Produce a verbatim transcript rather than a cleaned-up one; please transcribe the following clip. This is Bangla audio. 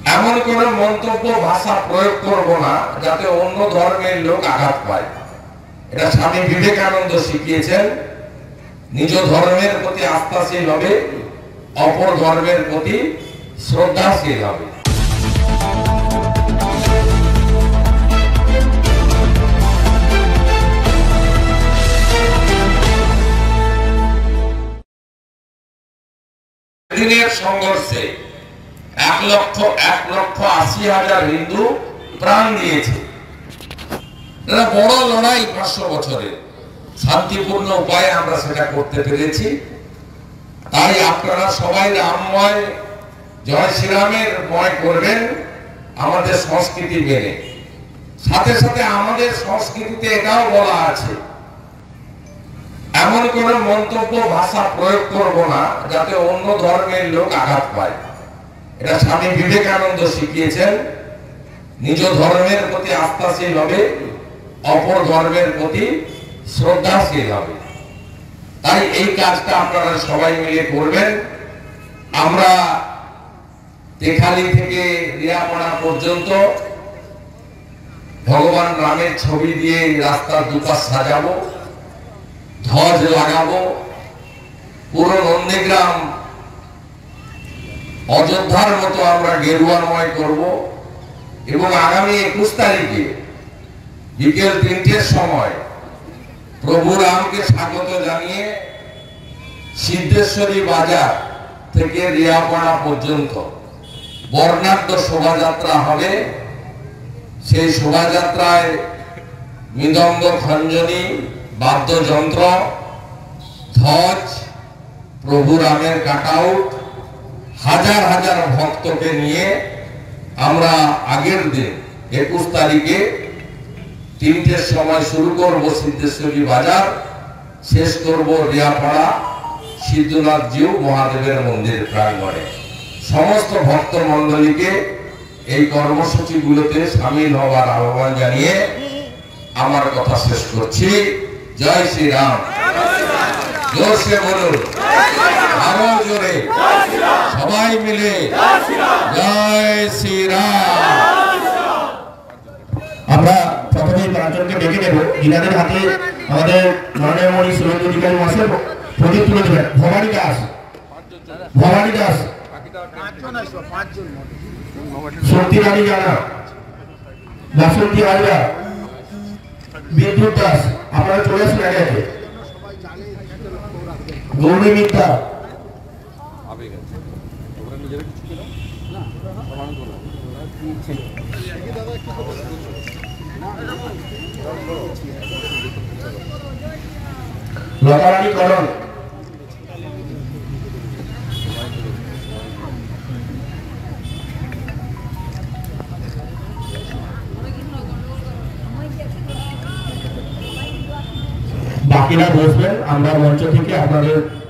এমন কোন মন্তব্য ভাষা প্রয়োগ করব না যাতে অন্য ধর্মের লোক আঘাত পায়। এটা স্বামী বিবেকানন্দ শিখিয়েছেন। নিজ ধর্মের প্রতি আস্থাশীল হবে, অপর ধর্মের প্রতি শ্রদ্ধাশীল হবে। দিনের সংঘর্ষে এক লক্ষ এক লক্ষ আশি হাজার হিন্দু প্রাণ দিয়েছে। এটা বড় লড়াই, পাঁচশো বছরের শান্তিপূর্ণ উপায়ে আমরা সেটা করতে পেরেছি। তাই আপনারা সবাই রামময় জয় শ্রীরামের ময় করবেন আমাদের সংস্কৃতি মেনে। সাথে সাথে আমাদের সংস্কৃতিতে এটাও বলা আছে, এমন কোন মন্তব্য ভাষা প্রয়োগ করব না যাতে অন্য ধর্মের লোক আঘাত পায়। এটা স্বামী বিবেকানন্দ শিখিয়েছেন। নিজ ধর্মের প্রতি আস্থাশীল হবে, অপর ধর্মের প্রতি শ্রদ্ধাশীল হবে। তাই এই কাজটা আপনারা সবাই মিলে করবেন। আমরা তেখালি থেকে রিয়াপাড়া পর্যন্ত ভগবান রামের ছবি দিয়ে রাস্তার দুপাশ সাজাবো, ধ্বজ লাগাবো। পুরো নন্দীগ্রাম অযোধ্যার মতো আমরা গেরুয়াময় করব এবং আগামী একুশ তারিখে বিকেল তিনটের সময় প্রভু রামকে স্বাগত জানিয়ে সিদ্ধেশ্বরী বাজার থেকে রিয়াপাড়া পর্যন্ত বর্ণাঢ্য শোভাযাত্রা হবে। সেই শোভাযাত্রায় মৃদঙ্গ, খঞ্জনি, বাদ্যযন্ত্র, ধ্বজ, প্রভু রামের কাটআউট, হাজার হাজার ভক্তকে নিয়ে আমরা আগের দিন একুশ তারিখে তিনটের সময় শুরু করব সিদ্ধেশ্বরী বাজার, শেষ করব রিয়াপাড়া সিদ্ধনাথ জিউ মহাদেবের মন্দির প্রাঙ্গণে। সমস্ত ভক্ত মন্ডলীকে এই কর্মসূচিগুলোতে সামিল হওয়ার আহ্বান জানিয়ে আমার কথা শেষ করছি। জয় শ্রীরাম। জোরসে বলুন, আরো জোরে সবাই মিলে জয় শ্রীরাম। আমরা প্রথমেই পাঁচজনকে ডেকে নেব। ইনাদের হাতে আমাদের মাননীয় মণি সুরেন্দ্র অধিকারী মহাশয় প্রদীপ তুলে দেবেন। ভবানী দাস, ভবানী দাস, শক্তি রানী জানা, বাসন্তী হালদার, বিদ্যুৎ দাস, আপনারা চলে আসুন আগে আগে। গৌরী মিত্রা, লতারানী করণ, বাকিরা বসবেন। আমরা মঞ্চ থেকে আপনাদের